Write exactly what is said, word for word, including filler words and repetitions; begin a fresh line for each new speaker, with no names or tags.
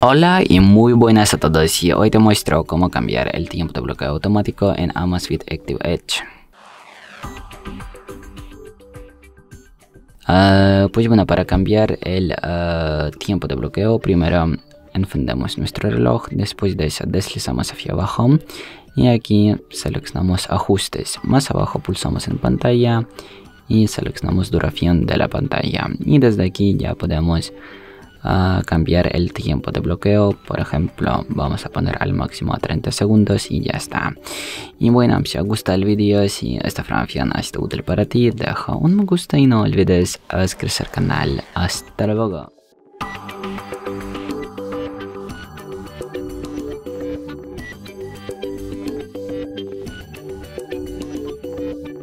Hola y muy buenas a todos, y hoy te muestro cómo cambiar el tiempo de bloqueo automático en Amazfit Active Edge. Uh, pues bueno, para cambiar el uh, tiempo de bloqueo, primero encendemos nuestro reloj, después de eso deslizamos hacia abajo y aquí seleccionamos ajustes, más abajo pulsamos en pantalla y seleccionamos duración de la pantalla, y desde aquí ya podemos a cambiar el tiempo de bloqueo. Por ejemplo, vamos a poner al máximo a treinta segundos y ya está. Y bueno, si os gusta el vídeo, si esta información ha sido útil para ti, deja un me gusta y no olvides suscribirse al canal. Hasta luego.